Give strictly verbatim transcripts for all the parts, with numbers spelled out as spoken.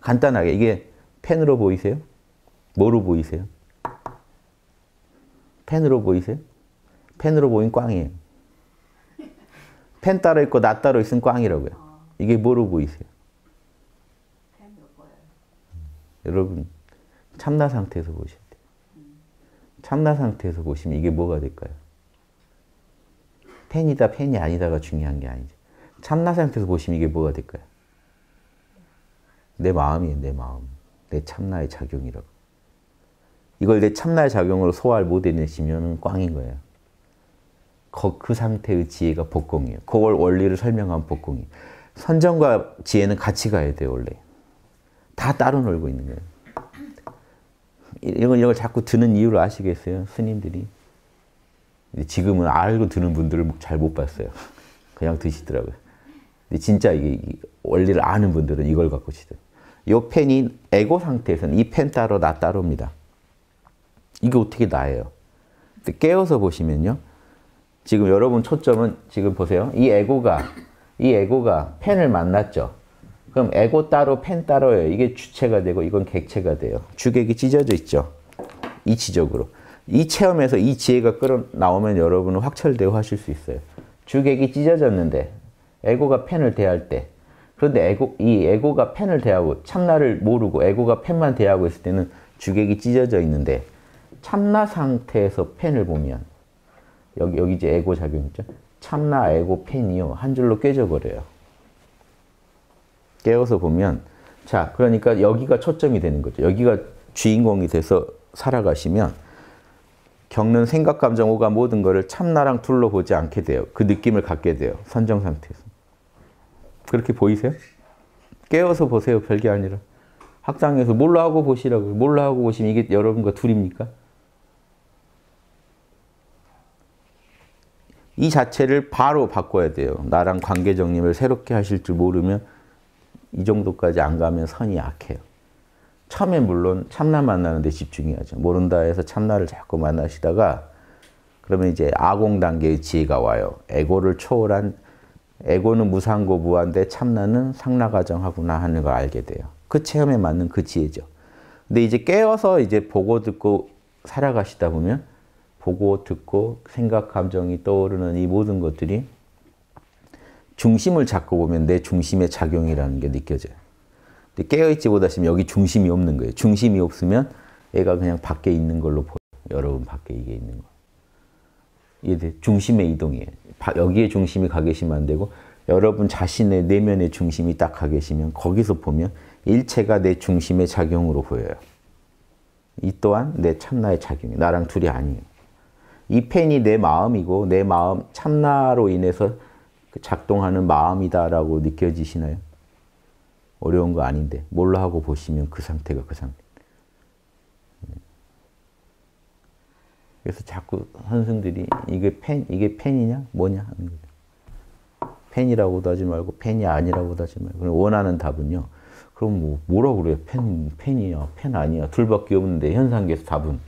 간단하게 이게 펜으로 보이세요? 뭐로 보이세요? 펜으로 보이세요? 펜으로 보인 꽝이에요. 펜 따로 있고 나 따로 있으면 꽝이라고요. 이게 뭐로 보이세요? 펜으로 보여요. 여러분 참나 상태에서 보셔야 돼요. 참나 상태에서 보시면 이게 뭐가 될까요? 펜이다 펜이 아니다가 중요한 게 아니죠. 참나 상태에서 보시면 이게 뭐가 될까요? 내 마음이에요. 내 마음. 내 참나의 작용이라고. 이걸 내 참나의 작용으로 소화를 못 해내시면 꽝인 거예요. 그 상태의 지혜가 복공이에요. 그걸 원리를 설명한 복공이에요. 선정과 지혜는 같이 가야 돼요. 원래. 다 따로 놀고 있는 거예요. 이런 걸, 이런 걸 자꾸 드는 이유를 아시겠어요? 스님들이. 지금은 알고 드는 분들을 잘 못 봤어요. 그냥 드시더라고요. 근데 진짜 이게 원리를 아는 분들은 이걸 갖고 치더라고요. 이 펜이 에고 상태에서는 이 펜 따로 나 따로입니다. 이게 어떻게 나예요? 깨어서 보시면요. 지금 여러분 초점은 지금 보세요. 이 에고가 이 에고가 펜을 만났죠. 그럼 에고 따로 펜 따로예요. 이게 주체가 되고 이건 객체가 돼요. 주객이 찢어져 있죠. 이치적으로. 이 체험에서 이 지혜가 끌어 나오면 여러분은 확철대오 하실 수 있어요. 주객이 찢어졌는데 에고가 펜을 대할 때 그런데 에고, 이 에고가 펜을 대하고 참나를 모르고 에고가 펜만 대하고 있을 때는 주객이 찢어져 있는데 참나 상태에서 펜을 보면 여기, 여기 이제 에고 작용 있죠? 참나, 에고, 펜이요. 한 줄로 깨져버려요. 깨어서 보면 자, 그러니까 여기가 초점이 되는 거죠. 여기가 주인공이 돼서 살아가시면 겪는 생각, 감정, 오감 모든 거를 참나랑 둘러보지 않게 돼요. 그 느낌을 갖게 돼요. 선정 상태에서. 그렇게 보이세요? 깨어서 보세요. 별게 아니라. 학당에서 뭘로 하고 보시라고요. 뭘로 하고 보시면 이게 여러분과 둘입니까? 이 자체를 바로 바꿔야 돼요. 나랑 관계 정립을 새롭게 하실 줄 모르면 이 정도까지 안 가면 선이 약해요. 처음에 물론 참나 만나는 데 집중해야죠. 모른다 해서 참나를 자꾸 만나시다가 그러면 이제 아공 단계의 지혜가 와요. 에고를 초월한 에고는 무상고 무한데 참나는 상나가정하구나 하는 걸 알게 돼요. 그 체험에 맞는 그 지혜죠. 근데 이제 깨어서 이제 보고 듣고 살아가시다 보면 보고 듣고 생각 감정이 떠오르는 이 모든 것들이 중심을 잡고 보면 내 중심의 작용이라는 게 느껴져요. 근데 깨어있지 못하시면 여기 중심이 없는 거예요. 중심이 없으면 얘가 그냥 밖에 있는 걸로 보여요. 여러분 밖에 이게 있는 거. 이게 중심의 이동이에요. 여기에 중심이 가 계시면 안 되고 여러분 자신의 내면의 중심이 딱 가 계시면 거기서 보면 일체가 내 중심의 작용으로 보여요. 이 또한 내 참나의 작용이에요. 나랑 둘이 아니에요. 이 펜이 내 마음이고 내 마음 참나로 인해서 작동하는 마음이다라고 느껴지시나요? 어려운 거 아닌데 뭘로 하고 보시면 그 상태가 그 상태. 그래서 자꾸 선생들이 이게 펜, 이게 펜이냐 뭐냐 하는 거죠. 펜이라고도 하지 말고 펜이 아니라고도 하지 말고 그럼 원하는 답은요. 그럼 뭐 뭐라고 그래요? 펜, 펜이야, 펜 아니야. 둘밖에 없는데 현상계에서 답은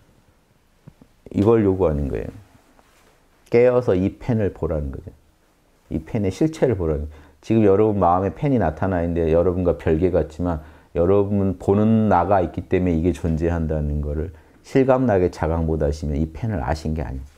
이걸 요구하는 거예요. 깨어서 이 펜을 보라는 거죠. 이 펜의 실체를 보라는 거예요. 지금 여러분 마음에 펜이 나타나 있는데 여러분과 별개 같지만 여러분 보는 나가 있기 때문에 이게 존재한다는 거를 실감나게 자각 못 하시면 이 펜을 아신 게 아니에요.